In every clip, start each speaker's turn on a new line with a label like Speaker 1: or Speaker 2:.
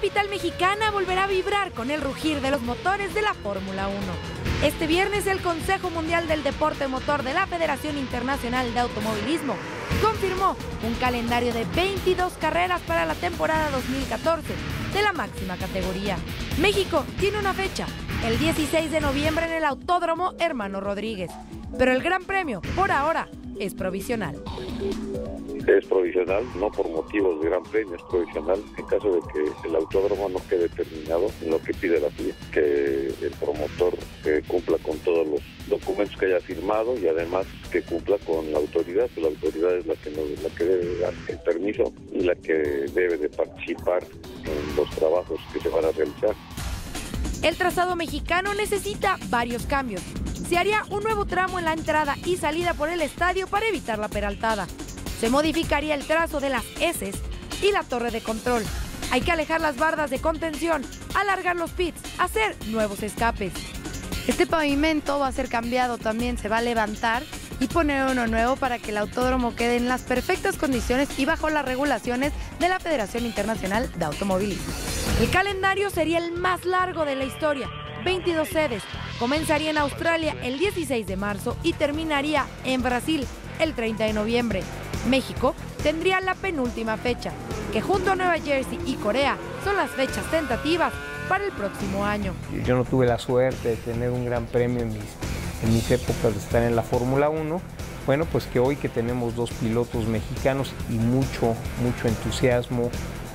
Speaker 1: capital mexicana volverá a vibrar con el rugir de los motores de la Fórmula 1. Este viernes el Consejo Mundial del Deporte Motor de la Federación Internacional de Automovilismo confirmó un calendario de 22 carreras para la temporada 2014 de la máxima categoría. México tiene una fecha, el 16 de noviembre en el Autódromo Hermano Rodríguez, pero el Gran Premio, por ahora, es provisional.
Speaker 2: Es provisional, no por motivos de Gran Premio, es provisional en caso de que el autódromo no quede terminado en lo que pide la FIA, que el promotor cumpla con todos los documentos que haya firmado y además que cumpla con la autoridad, que la autoridad es la que debe dar el permiso y la que debe de participar en los trabajos que se van a realizar.
Speaker 1: El trazado mexicano necesita varios cambios. Se haría un nuevo tramo en la entrada y salida por el estadio para evitar la peraltada. Se modificaría el trazo de las heces y la torre de control. Hay que alejar las bardas de contención, alargar los pits, hacer nuevos escapes. Este pavimento va a ser cambiado también, se va a levantar y poner uno nuevo para que el autódromo quede en las perfectas condiciones y bajo las regulaciones de la Federación Internacional de Automovilismo. El calendario sería el más largo de la historia, 22 sedes. Comenzaría en Australia el 16 de marzo y terminaría en Brasil el 30 de noviembre. México tendría la penúltima fecha, que junto a Nueva Jersey y Corea son las fechas tentativas para el próximo año.
Speaker 3: Yo no tuve la suerte de tener un gran premio en mis épocas de estar en la Fórmula 1. Bueno, pues que hoy que tenemos dos pilotos mexicanos y mucho entusiasmo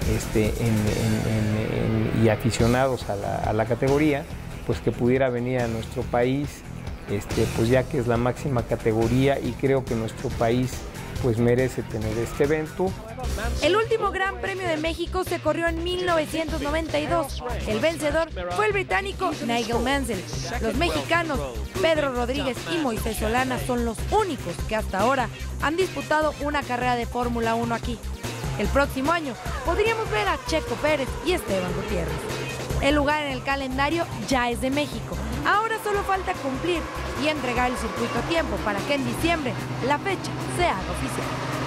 Speaker 3: y aficionados a la categoría, pues que pudiera venir a nuestro país, pues ya que es la máxima categoría y creo que nuestro país pues merece tener este evento.
Speaker 1: El último Gran Premio de México se corrió en 1992. El vencedor fue el británico Nigel Mansell. Los mexicanos Pedro Rodríguez y Moisés Solana son los únicos que hasta ahora han disputado una carrera de Fórmula 1 aquí. El próximo año podríamos ver a Checo Pérez y Esteban Gutiérrez. El lugar en el calendario ya es de México. Ahora solo falta cumplir y entregar el circuito a tiempo para que en diciembre la fecha se haga oficial.